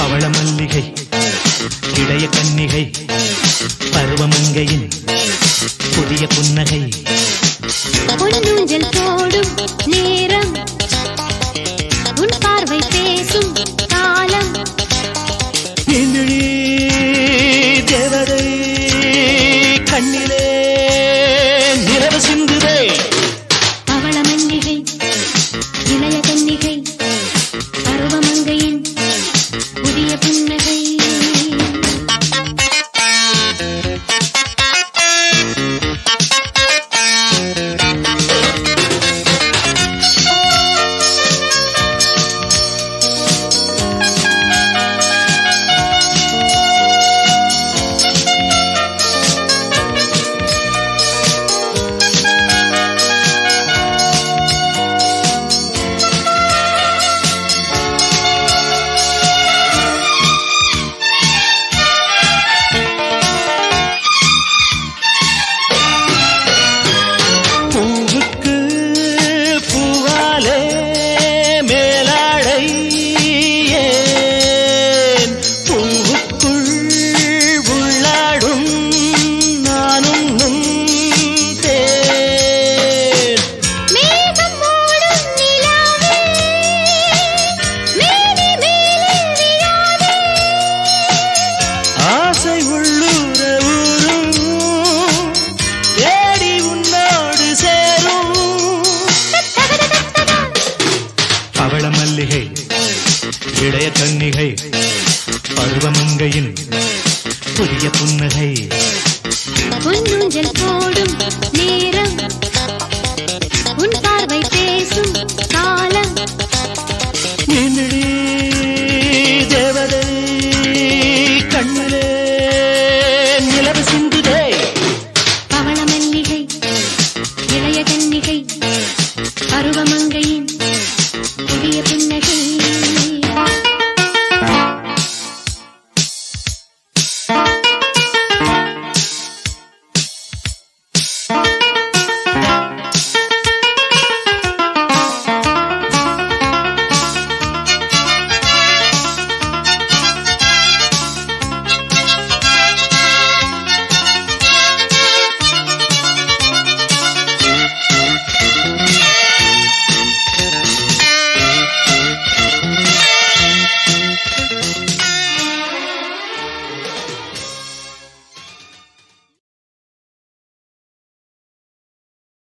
பவள மல்லிகை இளைய கன்னிகை பருவமங்கையின் புதிய புன்னகை பொன்னூஞ்சல் போடும் நேரம் உன் பார்வை பேசும் காலம் இந்திரி தேவதை கண்ணிலே நிலவு சிந்துதே பவள மல்லிகை இளைய கன்னிகை பருவமங்கையின் புதிய புன்னகை இளைய கன்னிகை பருவமங்கையின் புதிய புன்னகை பொன்னூஞ்சல் போடும் நேரம் உன் பார்வை பேசும் காலம் என்னடி